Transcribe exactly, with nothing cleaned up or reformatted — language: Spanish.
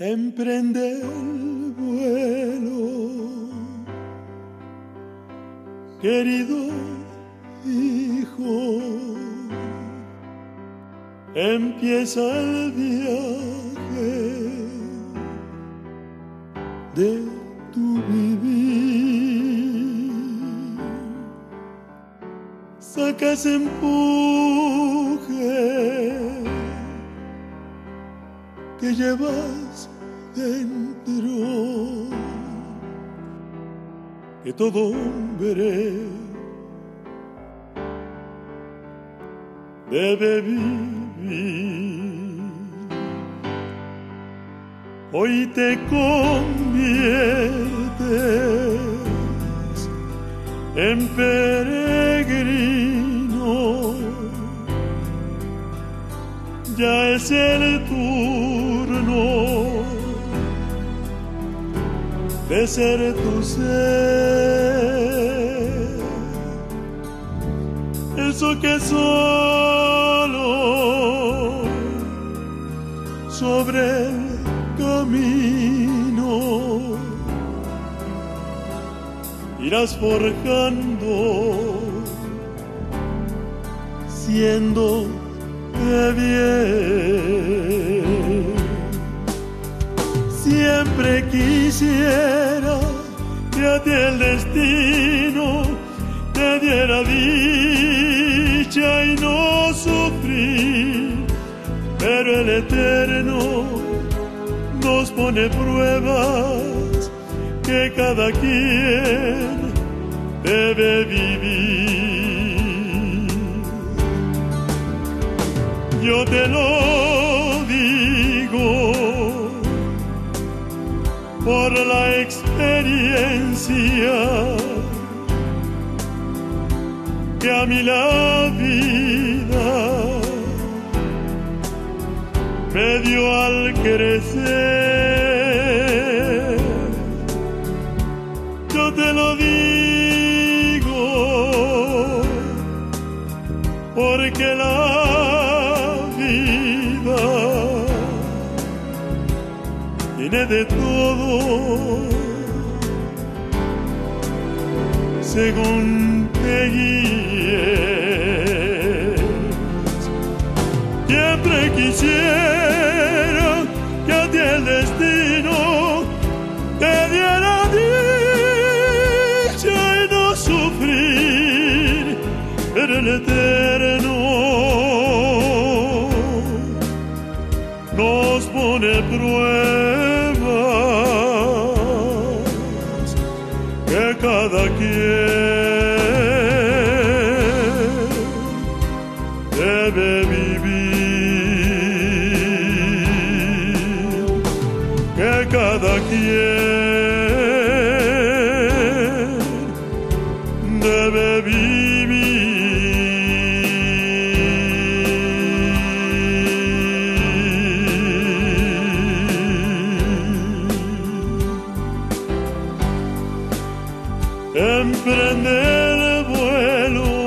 emprende el vuelo, querido hijo, empieza el viaje de tu vivir, saca ese empuje que llevas dentro, que todo hombre debe vivir. Hoy te conviertes en peregrino, ya es el turno de ser tu ser, eso que solo sobre el camino irás forjando, siendo de bien. Siempre quisiera que a ti el destino te diera dicha y no sufrir, pero el Eterno nos pone pruebas que cada quien debe vivir. Yo te lo digo por la experiencia que a mí la vida me dio al crecer. Yo te lo digo porque la vida tiene de todo según te guíes. Siempre quisiera que a ti el destino te diera dicha y no sufrir, pero el Eterno nos pone pruebas que cada quien debe vivir, que cada quien debe vivir. Emprender vuelo